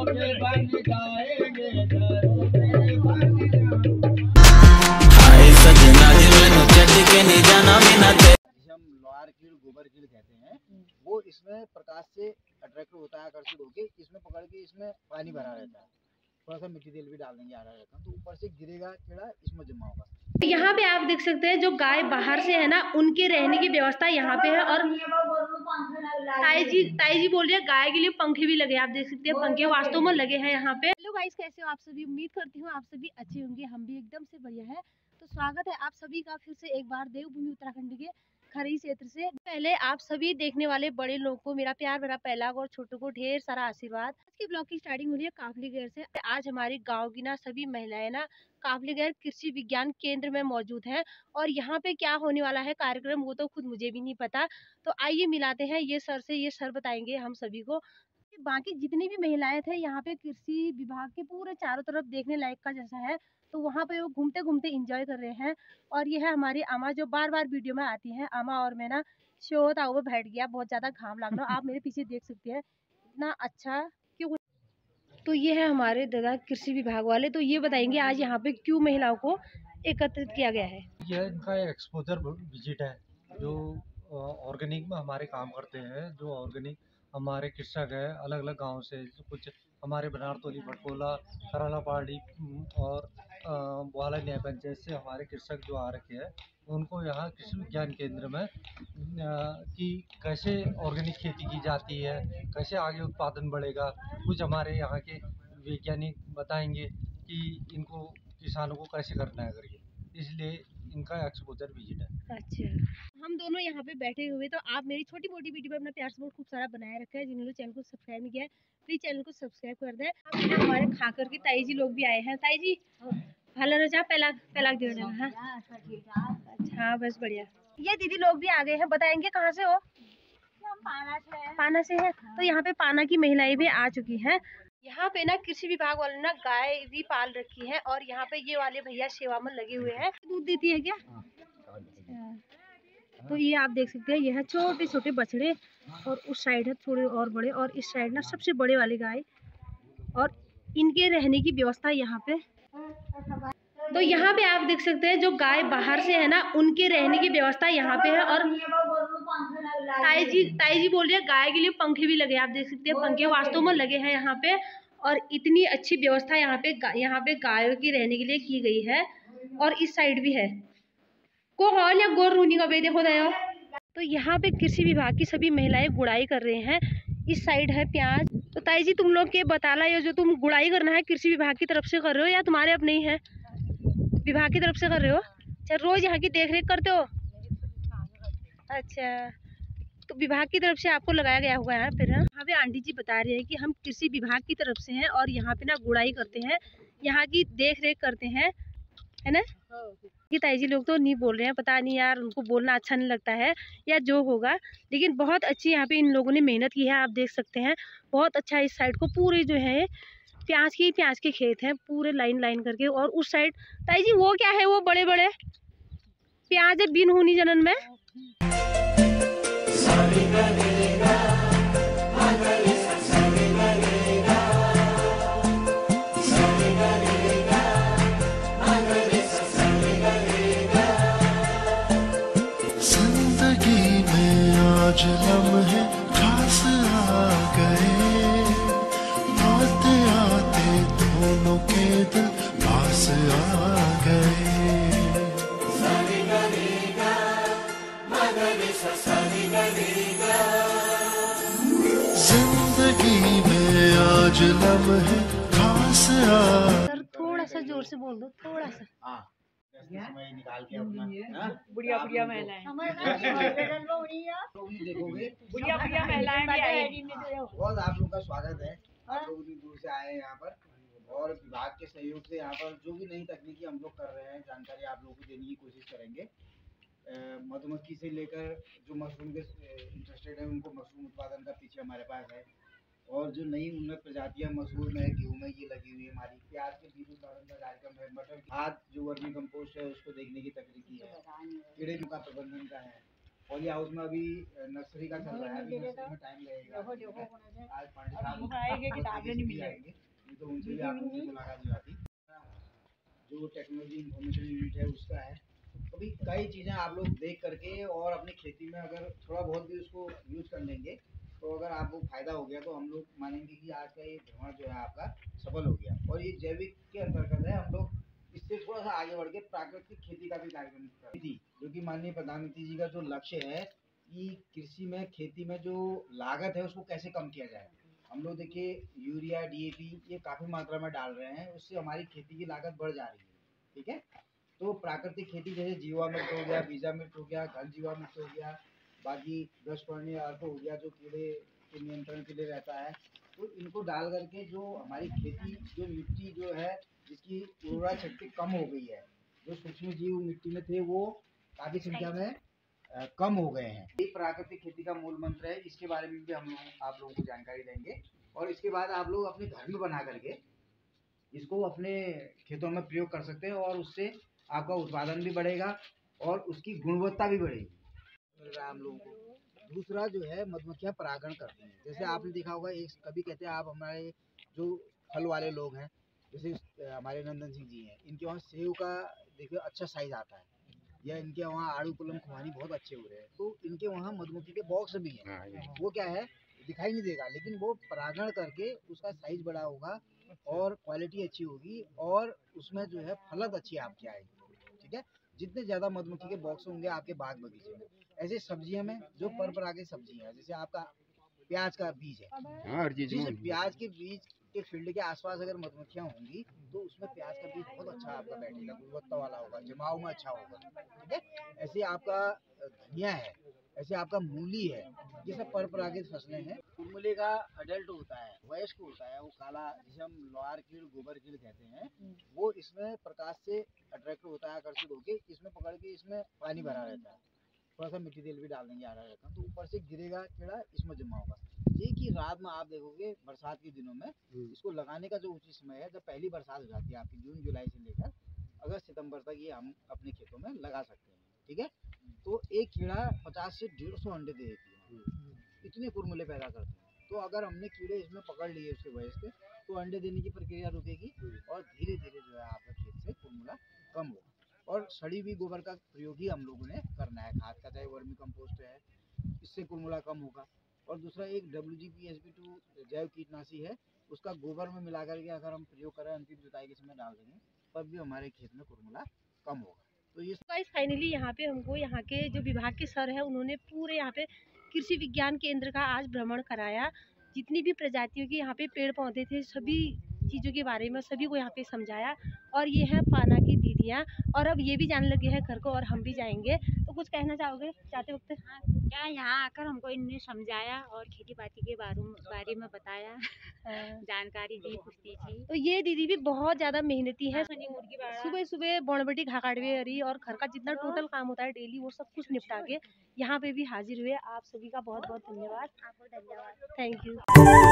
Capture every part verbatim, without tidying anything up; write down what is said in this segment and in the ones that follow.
हम लोहार कीड़ गोबर कीड़ कहते हैं, वो इसमें प्रकाश से अट्रैक्ट होता है, आकर्षित होके इसमें पकड़ के इसमें पानी भरा रहता है। थोड़ा सा मिट्टी तेल भी डाल देंगे आधा रकम, तो ऊपर से गिरेगा कीड़ा, इसमें जमा होगा। यहाँ पे आप देख सकते हैं जो गाय बाहर से है ना, उनके रहने की व्यवस्था यहाँ पे है। और ताई जी ताई जी बोल रही है गाय के लिए पंखे भी लगे, आप देख सकते हैं पंखे वास्तव में लगे हैं यहाँ पे। हेलो गाइस, कैसे हो आप सभी? उम्मीद करती हूँ आप सभी अच्छे होंगे, हम भी एकदम से बढ़िया है। तो स्वागत है आप सभी का फिर से एक बार देवभूमि उत्तराखंड के खरी क्षेत्र से। पहले आप सभी देखने वाले बड़े लोगों को मेरा प्यार भरा पहला और छोटों को ढेर सारा आशीर्वाद। आज की ब्लॉग की स्टार्टिंग हो रही है काफली गैर से। आज हमारी गांव की ना सभी महिलाएं ना काफली गैर कृषि विज्ञान केंद्र में मौजूद हैं, और यहाँ पे क्या होने वाला है कार्यक्रम वो तो खुद मुझे भी नहीं पता। तो आइए मिलाते हैं ये सर से, ये सर बताएंगे हम सभी को। बाकी जितनी भी महिलाएं थे यहाँ पे कृषि विभाग के पूरे चारों तरफ देखने लायक का जैसा है, तो वहाँ पे वो घूमते घूमते एंजॉय कर रहे हैं। और ये है हमारी अम्मा जो बार बार वीडियो में आती हैं। अम्मा और मैं ना शो होता हुआ बैठ गया, बहुत ज्यादा घाम लग रहा है, आप मेरे पीछे देख सकते हैं इतना अच्छा क्यों। तो ये है हमारे दादा कृषि विभाग वाले, तो ये बताएंगे आज यहाँ पे क्यों महिलाओं को एकत्रित किया गया है। यह इनका एक्सपोजर विजिट है, जो ऑर्गेनिक में हमारे काम करते हैं, जो ऑर्गेनिक हमारे कृषक है अलग अलग गांव से, कुछ हमारे बनारतोली, भटकोला, कराला पहाड़ी और बुआला न्याय पंचायत से हमारे कृषक जो आ रखे हैं, उनको यहाँ कृषि विज्ञान केंद्र में कि कैसे ऑर्गेनिक खेती की जाती है, कैसे आगे उत्पादन बढ़ेगा, कुछ हमारे यहाँ के वैज्ञानिक बताएंगे कि इनको किसानों को कैसे करना है करके, इसलिए इनका एक्सपोजर विजिट है। अच्छा, हम दोनों यहाँ पे बैठे हुए, तो आप मेरी छोटी मोटी वीडियो में अपना प्यार सपोर्ट खूब सारा बनाए रखा है। जिन्होंने चैनल को सब्सक्राइब नहीं किया है प्लीज चैनल को सब्सक्राइब कर दें। हमारे खाकर के ताई जी लोग भी आए हैं। ताई जी भला रजा पहला पहला दे देना। हाँ बस बढ़िया। ये दीदी लोग भी आ गए हैं, बताएंगे कहाँ से हो? पाना से। पाना से है, तो यहाँ पे पाना की महिलाएं भी आ चुकी हैं। यहाँ पे ना कृषि विभाग वाले ना गाय भी पाल रखी है, और यहाँ पे ये वाले भैया सेवा में लगे हुए हैं। दूध देती है क्या? तो ये आप देख सकते हैं, ये है छोटे छोटे बछड़े, और उस साइड है थोड़े और बड़े, और इस साइड ना सबसे बड़े वाले गाय, और इनके रहने की व्यवस्था यहाँ पे। तो यहाँ पे आप देख सकते हैं जो गाय बाहर से है ना, उनके रहने की व्यवस्था यहाँ पे है। और ताई जी ताई जी बोल रही है गाय के लिए पंखे भी लगे, आप देख सकते हैं पंखे वास्तव में लगे हैं यहाँ पे। और इतनी अच्छी व्यवस्था यहाँ पे यहाँ पे गायों की रहने के लिए की गई है। और इस साइड भी है को हॉल या गोर रूनी का भी देखो दया। तो यहाँ पे कृषि विभाग की सभी महिलाएं गुड़ाई कर रहे हैं। इस साइड है प्याज। तो ताई जी तुम लोग के बताला, ये जो तुम गुड़ाई करना है कृषि विभाग की तरफ से कर रहे हो या तुम्हारे अपने ही है? विभाग की तरफ से कर रहे हो? अच्छा, रोज यहाँ की देख रेख करते हो? अच्छा, तो विभाग की तरफ से आपको लगाया गया हुआ है। फिर यहाँ पे आंटी जी बता रहे हैं कि हम कृषि विभाग की तरफ से हैं, और यहाँ पे ना गुड़ाई करते हैं, यहाँ की देख रेख करते हैं, है ना? ये ताई जी लोग तो नहीं बोल रहे हैं, पता नहीं यार उनको बोलना अच्छा नहीं लगता है या जो होगा, लेकिन बहुत अच्छी यहाँ पे इन लोगों ने मेहनत की है। आप देख सकते हैं बहुत अच्छा इस साइड को पूरे जो है प्याज की प्याज के खेत हैं पूरे लाइन लाइन करके। और उस साइड ताई जी वो क्या है, वो बड़े बड़े प्याज है बिन होनी जनन में। जिंदगी में आज लम्हे खास आ गए, आते आते दोनों के दिल पास आ गए। जिंदगी में आज लम्हे खास आ। सर थोड़ा सा जोर से बोल दो, थोड़ा सा। समय निकाल के अपना बुढ़िया बुढ़िया महिलाएं देखोगे, बुढ़िया बुढ़िया महिलाएं भी आई। बहुत आप लोग का स्वागत है। आप लोग इतनी दूर से आए हैं यहाँ पर, और विभाग के सहयोग से यहाँ पर जो भी नई तकनीकी हम लोग कर रहे हैं जानकारी आप लोगों को देने की कोशिश करेंगे। मधुमक्खी से लेकर जो मशरूम के इंटरेस्टेड है उनको मशरूम उत्पादन का पीछे हमारे पास है, और जो नई उन्नत प्रजातियां मशरूम है, गेहूं में ये लगी हुई है हमारी, प्याज के बीज उत्पादन का कार्यक्रम है, मटर खाद जो वर्मी कंपोस्ट है उसको देखने की तकनीकी है, कीड़े का प्रबंधन का है, पॉली हाउस में अभी नर्सरी का चल रहा है, अभी नर्सरी में टाइम लगेगा। आज पांडे साहब आएंगे, किताबें नहीं मिलेंगी, आएंगे, नहीं तो उनसे भी आप उनसे मुलाकात हो जाती। जो टेक्नोलॉजी इंफॉर्मेशन यूनिट है उसका है। अभी कई चीज़ें आप लोग देख करके और अपनी खेती में अगर थोड़ा बहुत भी उसको यूज कर लेंगे तो अगर आपको फायदा हो गया तो हम लोग मानेंगे कि आज का ये भ्रमण जो है आपका सफल हो गया। और ये जैविक के अंतर्गत है, हम लोग इससे थोड़ा सा आगे बढ़ के प्राकृतिक खेती का भी कार्यक्रम कर थी, जो कि माननीय प्रधानमंत्री जी का जो लक्ष्य है कि कृषि में खेती में जो लागत है उसको कैसे कम किया जाए। हम लोग देखिए यूरिया डी ए पी ये काफ़ी मात्रा में डाल रहे हैं, उससे हमारी खेती की लागत बढ़ जा रही है। ठीक है, तो प्राकृतिक खेती जैसे जीवामृत हो गया, बीजामृत हो गया, घन जीवामृत हो गया, बाकी दस पर्णी अर्क हो गया जो कीड़े के नियंत्रण के लिए रहता है, तो इनको डाल करके जो हमारी खेती जो मिट्टी जो है जिसकी उर्वरा शक्ति कम हो गई है, जो सूक्ष्म जीव मिट्टी में थे वो काफ़ी संख्या में आ, कम हो गए हैं। ये प्राकृतिक खेती का मूल मंत्र है, इसके बारे में भी हम लोग आप लोगों को जानकारी देंगे। और इसके बाद आप लोग अपने घर में बना करके इसको अपने खेतों में प्रयोग कर सकते हैं और उससे आपका उत्पादन भी बढ़ेगा और उसकी गुणवत्ता भी बढ़ेगी। मिल रहा है हम लोगों को। दूसरा जो है मधुमक्खियाँ परागण करती हैं, जैसे आपने देखा होगा एक कभी कहते हैं आप हमारे जो फल वाले लोग हैं जैसे हमारे नंदन सिंह जी हैं, इनके वहाँ सेव का देखिए अच्छा साइज आता है, या इनके वहाँ आड़ू कुलम खुबानी बहुत अच्छे हो रहे हैं, तो इनके वहाँ मधुमक्खी के बॉक्स भी हैं। वो क्या है दिखाई नहीं देगा, लेकिन वो परागण करके उसका साइज बड़ा होगा और क्वालिटी अच्छी होगी और उसमें जो है फलत अच्छी आपकी आएगी। ठीक है, जितने ज़्यादा मधुमक्खी के बॉक्स होंगे आपके बाग बगीचे में। ऐसे सब्जियां में जो पर परागित सब्जियां हैं, जैसे आपका प्याज का बीज है, जिस प्याज के बीज के फील्ड के आसपास अगर मधुमक्खियां होंगी तो उसमें प्याज का बीज बहुत अच्छा आपका बैठेगा, गुणवत्ता वाला होगा, जमाव में अच्छा होगा। ठीक है, ऐसे आपका धनिया है, ऐसे आपका मूली है, ये सब पर परागित फसलें हैं। कुरमुले का अडल्ट होता है, वयस्क होता है, वो काला जिसे हम लोहार कीड़ गोबर कीड़ कहते हैं, वो इसमें प्रकाश से अट्रैक्ट होता है, आकर्षित होकर इसमें पकड़ के इसमें पानी भरा रहता है, थोड़ा सा मिट्टी तेल भी डाल देंगे आधा रकम, तो ऊपर से गिरेगा कीड़ा इसमें जमा होगा। ये कि रात में आप देखोगे बरसात के दिनों में इसको लगाने का जो उचित समय है जब पहली बरसात हो जाती है आपकी, जून जुलाई से लेकर अगस्त सितंबर तक ये हम अपने खेतों में लगा सकते हैं। ठीक है, तो एक कीड़ा पचास से डेढ़ सौ अंडे दे देती है, इतने कुरमुले पैदा करते हैं। तो अगर हमने कीड़े इसमें पकड़ लिए उसके वजह से तो अंडे देने की प्रक्रिया रुकेगी और धीरे धीरे जो है आपका खेत से कुरमुला कम होगा। और सड़ी हुई गोबर का प्रयोग ही हम लोगों ने करना है, खाद का चाहे वर्मी कंपोस्ट है, इससे कुरमुला कम होगा। और दूसरा एक W G P S B two जैव कीटनाशी है, उसका गोबर में मिला करके अगर हम प्रयोग करें अंतिम जुताई के समय डाल देंगे तब भी हमारे खेत में कुरमुला कम होगा। तो ये गाइस फाइनली यहाँ पे हमको यहाँ के जो विभाग के सर है उन्होंने पूरे यहाँ पे कृषि विज्ञान केंद्र का आज भ्रमण कराया। जितनी भी प्रजातियों के यहाँ पे पेड़ पौधे थे सभी चीज़ों के बारे में सभी को यहाँ पे समझाया। और ये है पाना की दीदियाँ, और अब ये भी जाने लगे हैं घर को और हम भी जाएंगे। तो कुछ कहना चाहोगे जाते वक्त? हाँ, क्या यहाँ आकर हमको इनने समझाया और खेती बाड़ी के बारे में बारे में बताया, जानकारी दी, कुछ दी थी। तो ये दीदी भी बहुत ज़्यादा मेहनती है, सुबह सुबह बौड़बटी घाकाड़वे रही और घर का जितना टोटल काम होता है डेली वो सब कुछ निपटा के यहाँ पे भी हाजिर हुए। आप सभी का बहुत बहुत धन्यवाद। आपको धन्यवाद, थैंक यू।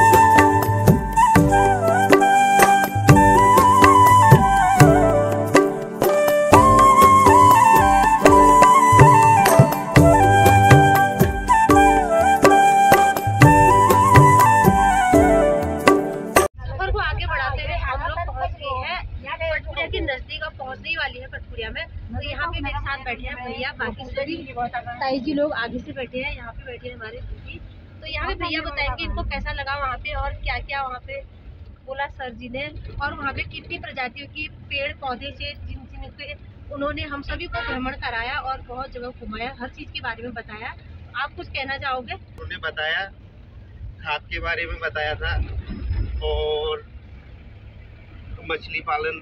पहुंचने वाली है कटपुरिया में। तो यहाँ पे मेरे साथ बैठे हैं भैया, बाकी सभी ताई जी लोग आगे से बैठे हैं, यहाँ पे बैठे हैं हमारे दीदी। तो यहाँ पे भैया बताएंगे इनको कैसा लगा वहाँ पे और क्या क्या वहाँ पे बोला सर जी ने, और वहाँ पे कितनी प्रजातियों की पेड़ पौधे से जिन जिन पे उन्होंने हम सभी को भ्रमण कराया और बहुत जगह घुमाया, हर चीज के बारे में बताया। आप कुछ कहना चाहोगे? उन्होंने बताया, खाद के बारे में बताया था और मछली पालन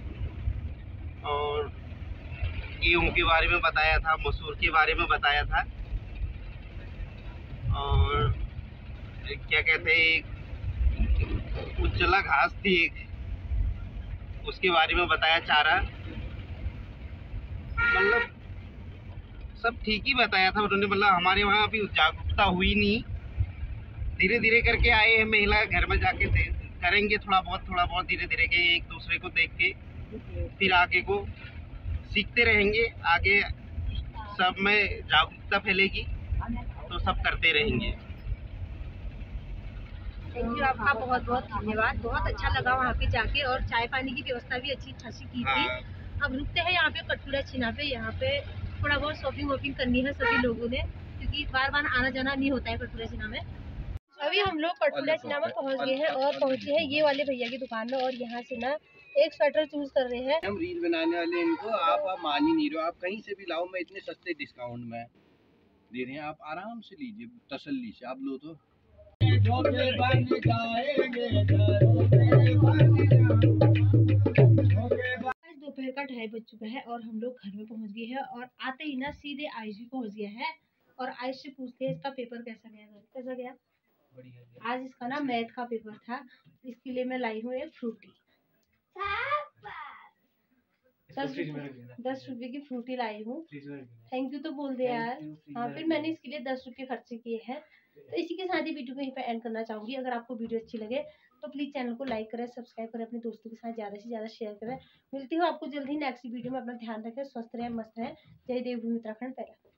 और गेहूं के बारे में बताया था, मसूर के बारे में बताया था, और क्या कहते हैं उज्जला घास थी एक, उसके बारे में बताया, चारा, मतलब सब ठीक ही बताया था उन्होंने। मतलब हमारे वहाँ अभी जागरूकता हुई नहीं, धीरे धीरे करके आए हैं, महिला घर में जाके करेंगे थोड़ा बहुत थोड़ा बहुत धीरे धीरे के, एक दूसरे को देख के फिर आगे को सीखते रहेंगे, आगे सब में जागरूकता फैलेगी तो सब करते रहेंगे। थैंक यू, आपका बहुत बहुत धन्यवाद। बहुत अच्छा लगा वहाँ पे जाके, और चाय पानी की व्यवस्था भी अच्छी खासी की थी। हाँ। अब रुकते हैं यहाँ पे कटपुरा छिना पे। यहाँ पे थोड़ा बहुत शॉपिंग वॉपिंग करनी है सभी लोगों ने, क्योंकि बार बार आना जाना नहीं होता है कटपुरा छिना में। अभी हम लोग कटपुरा छिना में पहुँच गए हैं और पहुँचे हैं ये वाले भैया की दुकान में, और यहाँ से ना एक स्वेटर चूज कर रहे हैं। हम रील बनाने वाले इनको आप आप मान ही नहीं रहे हो। आप कहीं से भी लाओ, मैं इतने सस्ते डिस्काउंट में दे रहे हैं, आप आराम से लीजिए तसल्ली से। आप लो तो दोपहर का ढाई बज चुका है और हम लोग घर में पहुंच गए हैं, और आते ही ना सीधे आयुष भी पहुंच गया है। और आयुष से पूछते हैं इसका पेपर कैसा गया। कैसा गया? आज इसका ना मैथ का पेपर था, इसके लिए मैं लाई हूँ एक फ्रूटी। दस दस रुपए की फ्रूटी लाई हूँ। थैंक यू तो बोल दे यार। हाँ, फिर मैंने इसके लिए दस रुपये खर्चे किए हैं। तो इसी के साथ ही वीडियो को यहीं पे एंड करना चाहूंगी। अगर आपको वीडियो अच्छी लगे तो प्लीज चैनल को लाइक करें, सब्सक्राइब करें, अपने दोस्तों के साथ ज्यादा से ज्यादा शेयर करें। मिलती हूँ आपको जल्द ही नेक्स्ट वीडियो में। अपना ध्यान रखें, स्वस्थ रहें, मस्त रहें। जय देवभूमि उत्तराखंड। पहला